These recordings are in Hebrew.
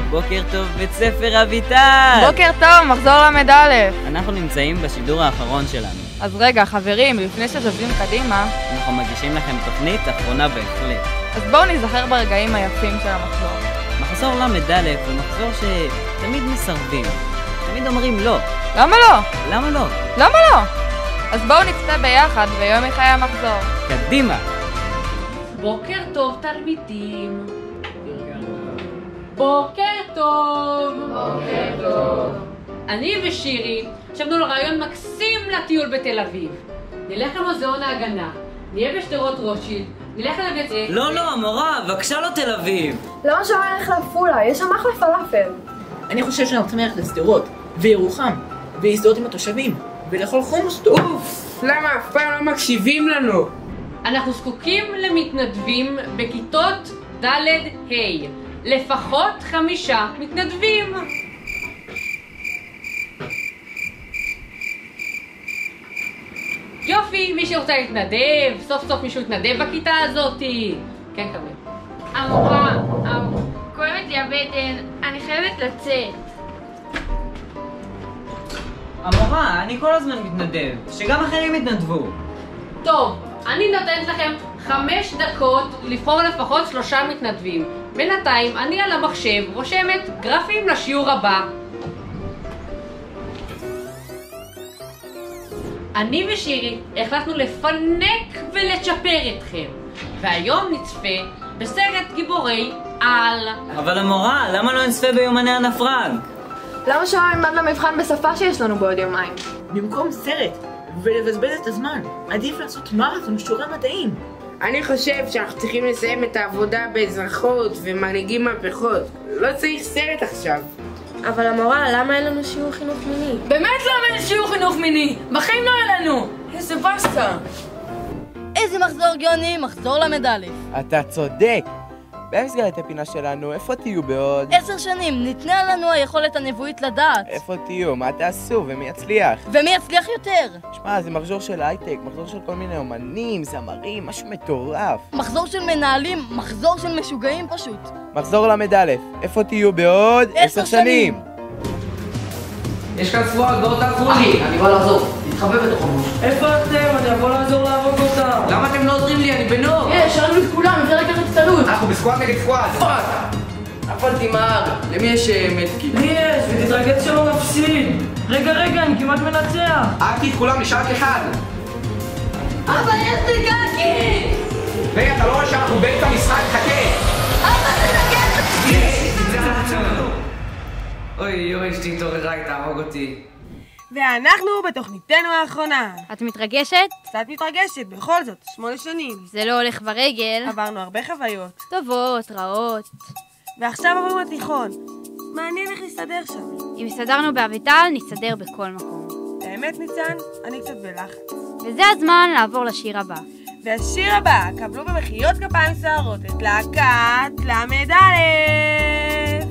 בוקר טוב, בית ספר אביטל! בוקר טוב, מחזור למד א'. אנחנו נמצאים בשידור האחרון שלנו. אז רגע, חברים, לפני שזזים קדימה, אנחנו מגישים לכם תוכנית אחרונה בהחלט. אז בואו נזכר ברגעים היפים של המחזור. מחזור למד א' הוא מחזור שתמיד מסרבים. תמיד אומרים לא. למה לא? למה לא? למה לא? אז בואו נצפה ביחד ביום מחיי המחזור. קדימה! בוקר טוב תלמידים. בוקר טוב. בוקר טוב. אני ושירי חשבנו על רעיון מקסים לטיול בתל אביב. נלך למוזיאון ההגנה, נהיה בשדרות רוטשילד, נלך לבית... לא, המורה, בבקשה לא תל אביב. למה שלא נלך לעפולה? יש שם אחלה פלאפל. אני חושב שאנחנו צריכים ללכת לשדרות וירוחם ולהזדהות עם התושבים ולאכול חומוס טוב. למה אף פעם לא מקשיבים לנו? אנחנו זקוקים למתנדבים בכיתות ד' ה'. לפחות 5 מתנדבים. יופי, מי שרוצה להתנדב, סוף סוף מישהו יתנדב בכיתה הזאתי. כן, קבל. המורה, כואבת לי הבטן, אני חייבת לצאת. המורה, אני כל הזמן מתנדב, שגם אחרים יתנדבו. טוב, אני נותנת לכם 5 דקות לבחור לפחות 3 מתנדבים. בינתיים אני על המחשב רושמת גרפים לשיעור הבא. אני ושירי החלטנו לפנק ולצ'פר אתכם, והיום נצפה בסרט גיבורי על. אבל המורה, למה לא נצפה ביומני אנה פרנק? למה שלא נלמד למבחן בשפה שיש לנו בעוד יומיים? במקום סרט ולבזבז את הזמן, עדיף לעשות מרתון שיעורי מדעים. אני חושב שאנחנו צריכים לסיים את העבודה באזרחות ומנהיגים מהפכות. לא צריך סרט עכשיו. אבל המורה, למה אין לנו שיעור חינוך מיני? באמת למה אין שיעור חינוך מיני? בחיים לא היה לנו! איזה בסטה! איזה מחזור גאוני, מחזור למד א'. אתה צודק! במסגרת הפינה שלנו, איפה תהיו בעוד? 10 שנים, ניתנה לנו היכולת הנבואית לדעת. איפה תהיו? מה תעשו? ומי יצליח? ומי יצליח יותר? שמע, זה מחזור של הייטק, מחזור של כל מיני אומנים, זמרים, משהו מטורף. מחזור של מנהלים, מחזור של משוגעים פשוט. מחזור למד א', איפה תהיו בעוד 10 שנים? יש כאן ספורט, בואו תעזרו לי. אני בא לעזור, תתחבא בתוך המוש. איפה אתם? אני אבוא לעזור להרוג אותם. למה אתם לא עוזרים לי? אני בנור. שאלנו את כולם, אפשר לקחת הצטלות. אנחנו בסקואד נגד סקואד. פאק! נפלתי מהר, למי יש מלסקי? לי יש, ותתרגל שלא נפסיד. רגע, אני כמעט מנצח. אהבתי את כולם לשעת אחד. אבל יש לי קקי! רגע, אתה לא רואה שאנחנו באמצע משחק? חכה. אבל תנגד! אוי, אשתי התעוררה, היא תהרוג אותי. ואנחנו בתוכניתנו האחרונה. את מתרגשת? קצת מתרגשת, בכל זאת, 8 שנים. זה לא הולך ברגל. עברנו הרבה חוויות. טובות, רעות. ועכשיו עברנו לתיכון. מעניין איך נסתדר שם. אם הסתדרנו באביטל, נסתדר בכל מקום. האמת ניצן, אני קצת בלחץ. וזה הזמן לעבור לשיר הבא. והשיר הבא, קבלו במחיאות כפיים סוערות את להקת למד א'.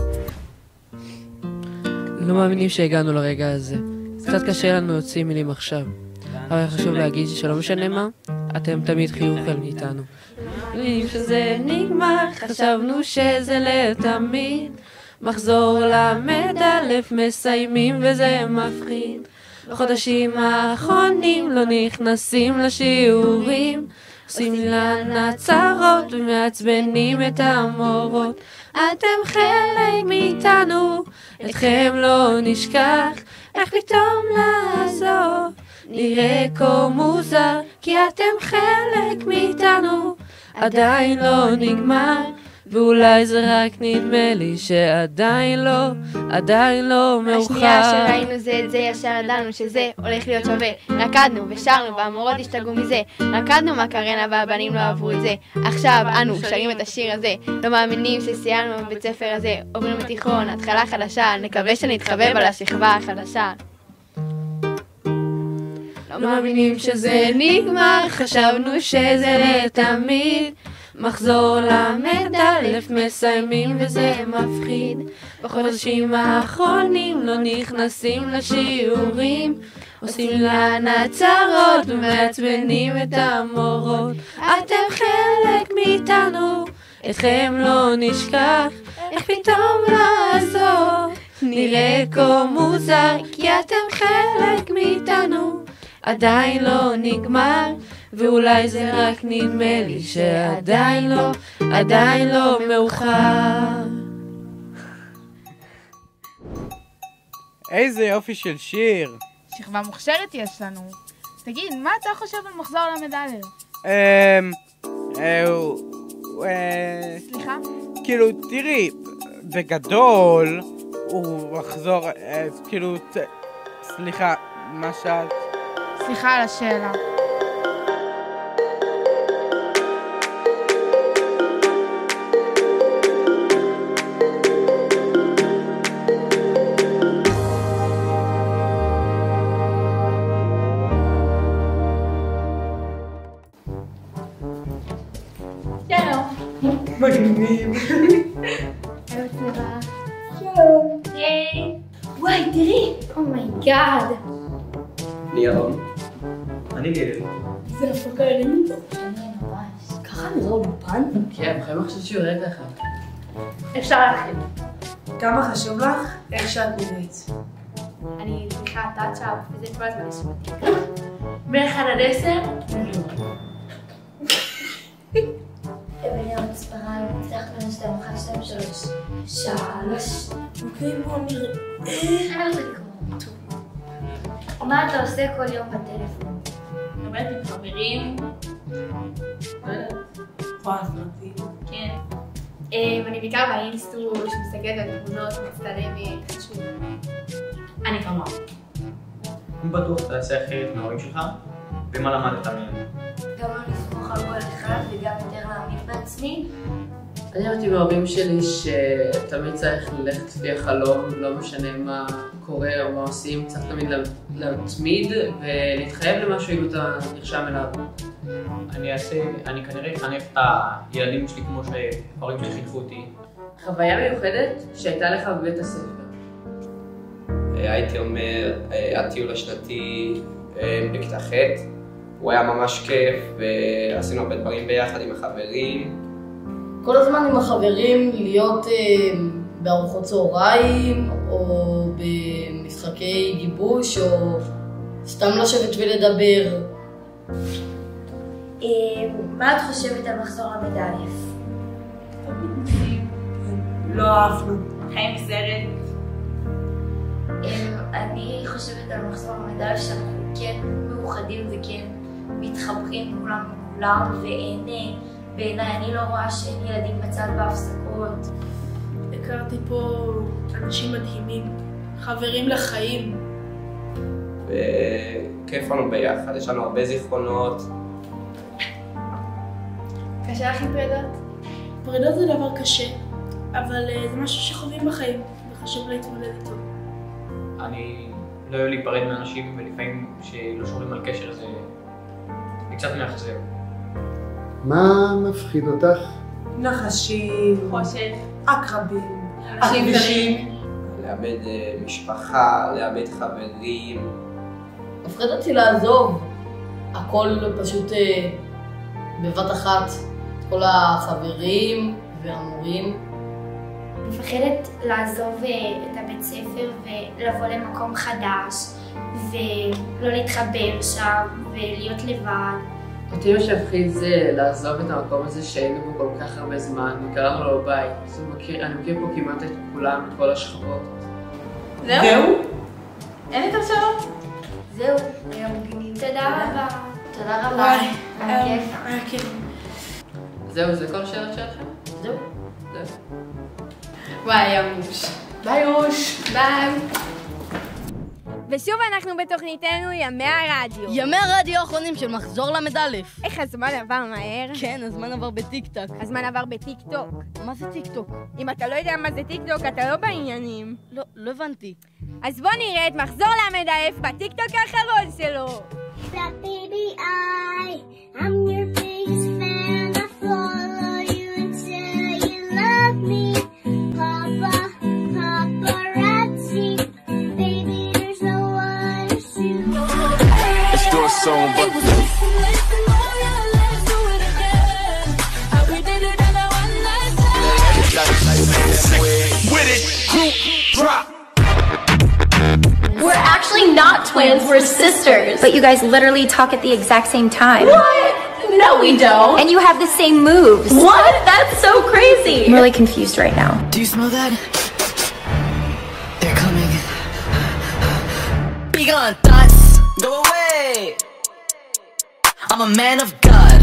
לא מאמינים שהגענו לרגע הזה. קצת קשה לנו להוציא מילים עכשיו. אבל חשוב להגיד שלא משנה מה, אתם תמיד חיוך כאן איתנו. שזה נגמר, חשבנו שזה לתמיד. מחזור למד א' מסיימים וזה מפחיד. בחודשים האחרונים לא נכנסים לשיעורים. עושים לנו צרות ומעצבנים את המורות. אתם חלק מאיתנו, אתכם לא נשכח. איך פתאום לעזוב, נראה כה מוזר, כי אתם חלק מאיתנו, עדיין לא נגמר. ואולי זה רק נדמה לי שעדיין לא מאוחר. השנייה שראינו זה את זה ישר ידענו שזה הולך להיות שווה. רקדנו ושרנו והמורות השתגעו מזה. רקדנו מקרנה והבנים לא אהבו את זה. עכשיו אנו שרים את השיר הזה. לא מאמינים שסיימנו בבית ספר הזה. עוברים בתיכון, התחלה חדשה. נקווה שנתחבב על השכבה החדשה. לא מאמינים שזה נגמר, חשבנו שזה לתמיד. מחזור למד א' מסיימים וזה מפחיד. בחודשים האחרונים לא נכנסים לשיעורים. עושים לנו צרות ומעצבנים את המורות. אתם חלק מאיתנו, אתכם לא נשכח. איך פתאום לעזור? נראה כה מוזר, כי אתם חלק מאיתנו, עדיין לא נגמר, ואולי זה רק נדמה לי שעדיין לא מאוחר. איזה יופי של שיר. שכבה מוכשרת יש לנו. תגיד, מה אתה חושב על מחזור למדלר? סליחה? כאילו, תראי, בגדול, הוא מחזור, כאילו, סליחה, מה שאלת? סליחה על השאלה. מגניב. שלום. היי. וואי, תראי. אומייגאד. אני ירון. אני גדל. זה הפקה אלינו פה. אני ממש. ככה נראה אולפן? כן, בחיים עכשיו שיעורי ככה. אפשר להתחיל. כמה חשוב לך? איך שאת נראית? אני צריכה טאצ'אפ, וזה כל הזמן נשמתי. מ-1 עד 10? אבן המספרה, אני מצליח בין 2, 1, 2, 3. 3. אוקיי, בואו נראה. אני רוצה לקרוא. מה אתה עושה כל יום בטלפון? מדברת עם חברים. לא יודעת. יכולה סרטים. כן. אני בעיקר באינסטור, שמסתכלת על תמונות, מצטלמת, חשוב. אני כמוה. אם בטוח תעשה אחרת מההורים שלך, ומה למדת מהם? גם לא לסמוך על כל אחד וגם יותר להאמין בעצמי. אני למדתי מההורים שלי שתמיד צריך ללכת לפי החלום, לא משנה מה קורה או מה עושים, צריך תמיד להתמיד ולהתחייב למשהו אם אתה נרשם אליו. אני כנראה אחנך את הילדים שלי כמו שההורים שלי חינכו אותי. חוויה מיוחדת שהייתה לך בבית הספר. הייתי אומר, הטיול השנתי בכיתה ח' הוא היה ממש כיף ועשינו הרבה דברים ביחד עם החברים. כל הזמן עם החברים להיות בארוחות צהריים או במשחקי גיבוש או סתם לשבת ולדבר. מה את חושבת על מחזור למד א'? לא אהבנו. חיים בסרט. אני חושבת על מחזור למד א' שאנחנו כן מאוחדים וכן מתחברים כולם ואין בעיניי, אני לא רואה שאין ילדים בצד בהפסקות. הכרתי פה אנשים מדהימים, חברים לחיים. וכיף לנו ביחד, יש לנו הרבה זיכרונות. קשה לך עם פרידות? פרידות זה דבר קשה, אבל זה משהו שחווים בחיים, וחשוב להתמודד איתו. אני לא אוהב להיפרד מאנשים, ולפעמים שלא שומרים על קשר זה קצת מאכזב. מה מפחיד אותך? נחשים, חושך, עקרבים, אנשים זרים. לאבד משפחה, לאבד חברים. מפחיד אותי לעזוב. הכל פשוט בבת אחת. כל החברים והמורים. מפחדת לעזוב את הבית ספר ולבוא למקום חדש ולא להתחבר שם ולהיות לבד. אותי מה שהפחיד זה לעזוב את המקום הזה שהיינו בו כל כך הרבה זמן וקראנו לו בית. אני מכיר פה כמעט את כולם, את כל השכבות. זהו? אין יותר שאלות? זהו, היה מגניב. תודה רבה. תודה רבה. היה כיף. היה כיף. זהו, זה כל השאלות שלכם? זהו. וואי, ימוש. ביי רוש. ביי. ושוב אנחנו בתוכניתנו ימי הרדיו. ימי הרדיו האחרונים של מחזור למד א'. איך הזמן עבר מהר? כן, הזמן עבר בטיק-טוק. הזמן עבר בטיק-טוק. מה זה טיק-טוק? אם אתה לא יודע מה זה טיק-טוק, אתה לא בעניינים. לא הבנתי. אז בוא נראה את מחזור למד א' בטיק-טוק האחרון שלו. I'm your biggest fan. I follow you until you love me. Papa, paparazzi. Baby, there's no one to shoot. Let's do a song, but let's do it again. How we did it on a one night stand. Drop. We're actually not twins, we're sisters. But you guys literally talk at the exact same time. What? No, we don't. And you have the same moves. What? That's so crazy. I'm really confused right now. Do you smell that? They're coming. Be gone, thoughts. Go away. I'm a man of God.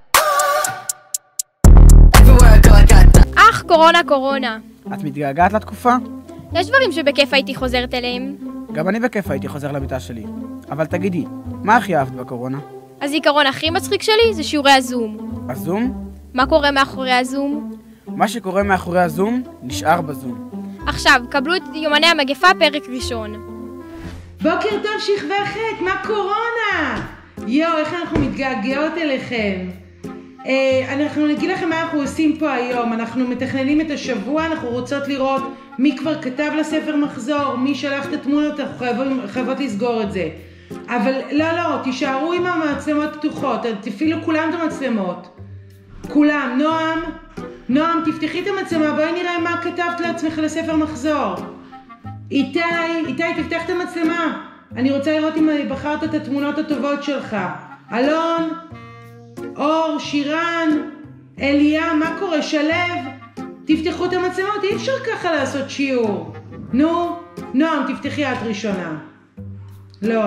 Everywhere I go I got that. אך, קורונה. את מתגעגעת לתקופה? יש דברים שבכיף הייתי חוזרת אליהם. גם אני בכיף הייתי חוזר לביתה שלי. אבל תגידי, מה הכי אהבת בקורונה? הזיכרון הכי מצחיק שלי זה שיעורי הזום. הזום? מה קורה מאחורי הזום? מה שקורה מאחורי הזום נשאר בזום. עכשיו, קבלו את יומני המגפה פרק ראשון. בוקר טוב שכבה ח', מה קורונה? יו, איך אנחנו מתגעגעות אליכם. אנחנו נגיד לכם מה אנחנו עושים פה היום. אנחנו מתכננים את השבוע, אנחנו רוצות לראות מי כבר כתב לספר מחזור, מי שלח את התמונות, אנחנו חייבות לסגור את זה. אבל לא, תישארו עם המצלמות פתוחות, תפעילו כולם את המצלמות. כולם, נועם, תפתחי את המצלמה, בואי נראה מה כתבת לעצמך לספר מחזור. איתי, תפתח את המצלמה. אני רוצה לראות אם בחרת את התמונות הטובות שלך. אלון, אור, שירן, אליה, מה קורה? שלב, תפתחו את המצלמות, אי אפשר ככה לעשות שיעור. נו, נועם, תפתחי את ראשונה. לא,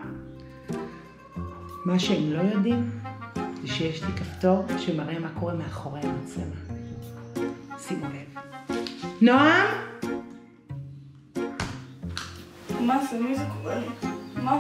מה שהם לא יודעים זה שיש לי כפתור שמראה מה קורה מאחורי המצלמה. שימו לב. נועם? מה זה? מי זה קורה לי? מה?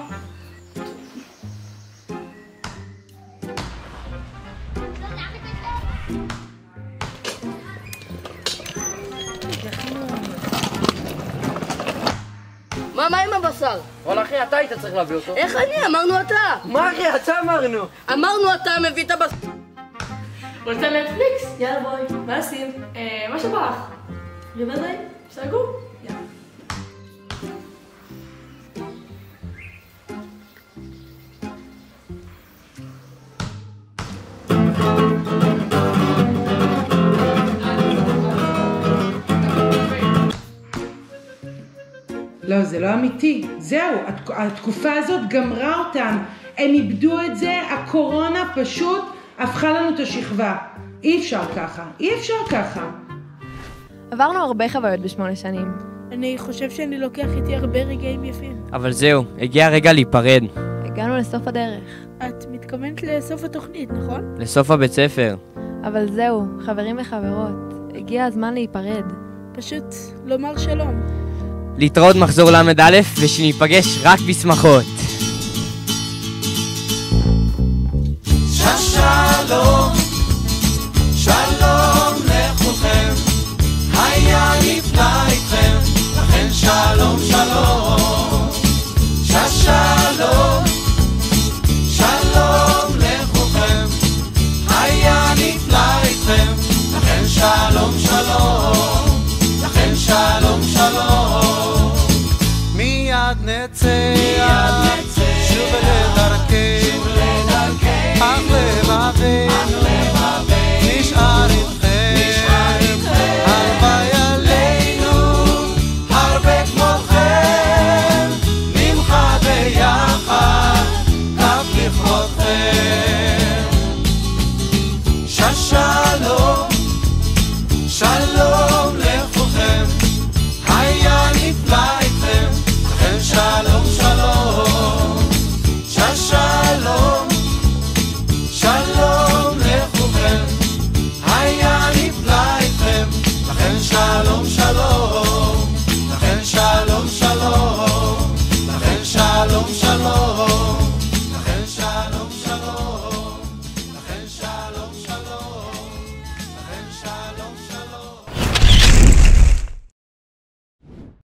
מה עם הבשר? וואלה אחי, אתה היית צריך להביא אותו. איך אני? אמרנו אתה. מה אחי, אתה אמרנו. אמרנו אתה מביא את הבשר. רוצה נטפליקס? יאללה בואי. מה עושים? מה שבא לך? בוודאי. סגור? יאללה. לא, זה לא אמיתי. זהו, התקופה הזאת גמרה אותם. הם איבדו את זה, הקורונה פשוט הפכה לנו את השכבה. אי אפשר ככה. עברנו הרבה חוויות ב8 שנים. אני חושב שאני לוקח איתי הרבה רגעים יפים. אבל זהו, הגיע הרגע להיפרד. הגענו לסוף הדרך. את מתכוונת לסוף התוכנית, נכון? לסוף הבית ספר. אבל זהו, חברים וחברות, הגיע הזמן להיפרד. פשוט לומר שלום. להתראות מחזור למד א' ושניפגש רק בשמחות. שלום, שלום לכולכם, היה נפלא איתכם, לכן שלום שלום. שלום, שלום לכולכם, היה נפלא איתכם, לכן שלום שלום. לכן שלום שלום. מיד נצא שוב לדרכנו, אך לבבינו נשאר איתכם. הלוואי עלינו הרבה כמותכם, נמחה ביחד כף לכבודכם. שלום